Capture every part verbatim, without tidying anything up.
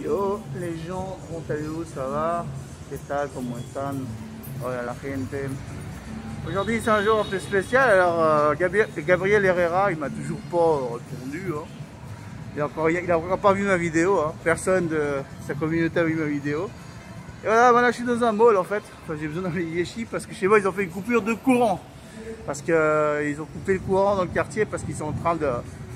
Yo, les gens, ¿cómo allez-vous? Ça va? ¿Qué tal? ¿Cómo están? Hola la gente. Aujourd'hui c'est un jour un peu spécial. Alors euh, Gabriel, Gabriel Herrera, il m'a toujours pas répondu. Hein. Il n'a encore, il a encore pas vu ma vidéo. Hein. Personne de sa communauté a vu ma vidéo. Et voilà, voilà, je suis dans un mall en fait. Enfin, j'ai besoin d'aller Yeshi parce que chez moi ils ont fait une coupure de courant. Parce qu'ils euh, ont coupé le courant dans le quartier parce qu'ils sont en train de,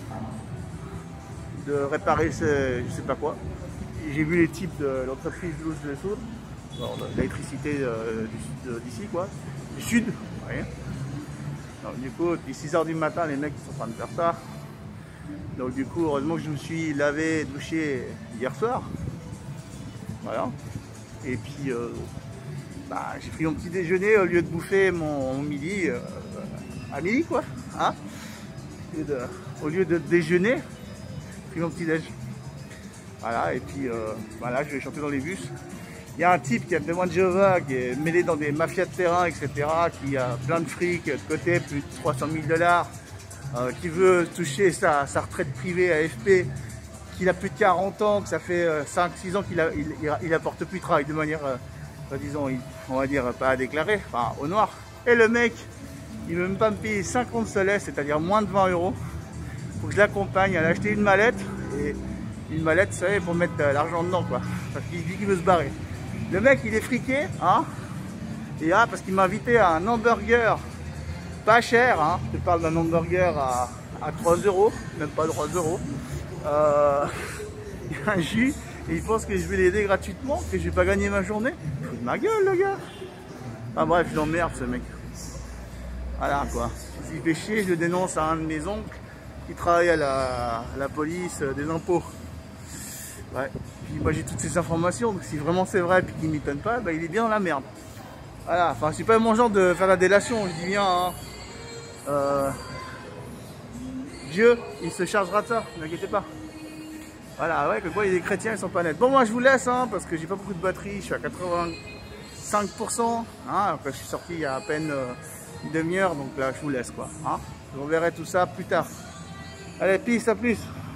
de réparer ce, je sais pas quoi. J'ai vu les types de l'entreprise Luz del Sur, l'électricité d'ici quoi, du sud. Ouais. Donc, du coup, depuis six heures du matin, les mecs sont en train de faire ça. Donc du coup, heureusement que je me suis lavé, douché hier soir. Voilà. Et puis, euh, bah, j'ai pris mon petit déjeuner au lieu de bouffer mon, mon midi euh, à midi quoi. Hein, au, lieu de, au lieu de déjeuner, j'ai pris mon petit déj. Voilà, et puis euh, voilà, je vais chanter dans les bus. Il y a un type qui a témoin de Jéhovah, qui est mêlé dans des mafias de terrain, et cetera, qui a plein de fric de côté, plus de trois cent mille dollars, euh, qui veut toucher sa, sa retraite privée à F P, qu'il a plus de quarante ans, que ça fait euh, cinq six ans qu'il il, il, il apporte plus de travail de manière, euh, disons, on va dire, pas à déclarer, enfin au noir. Et le mec, il ne veut même pas me payer cinquante soles, c'est-à-dire moins de vingt euros, pour que je l'accompagne à acheter une mallette. Et une mallette, vous savez, pour mettre euh, l'argent dedans, quoi. Parce qu'il dit qu'il veut se barrer. Le mec, il est friqué, hein. Et ah, parce qu'il m'a invité à un hamburger pas cher, hein. Je te parle d'un hamburger à, à trois euros, même pas trois euros. Euh, il y a un jus, et il pense que je vais l'aider gratuitement, que je vais pas gagner ma journée. Il fout de ma gueule, le gars. Enfin bref, je l'emmerde, ce mec. Voilà, quoi. S'il fait chier, je le dénonce à un de mes oncles qui travaille à la, à la police des impôts. Ouais. Puis moi j'ai toutes ces informations, donc si vraiment c'est vrai et qu'il ne m'étonne pas, bah, il est bien dans la merde. Voilà, enfin je suis pas mon genre de faire la délation, je dis bien, hein. euh... Dieu, il se chargera de ça, ne vous inquiétez pas. Voilà, ouais, que quoi, il y a des chrétiens, ils sont pas nets. Bon, moi je vous laisse, hein, parce que j'ai pas beaucoup de batterie, je suis à quatre-vingt-cinq pour cent, hein, après je suis sorti il y a à peine euh, une demi-heure, donc là je vous laisse quoi. Hein. Je vous verrai tout ça plus tard. Allez, peace, à plus.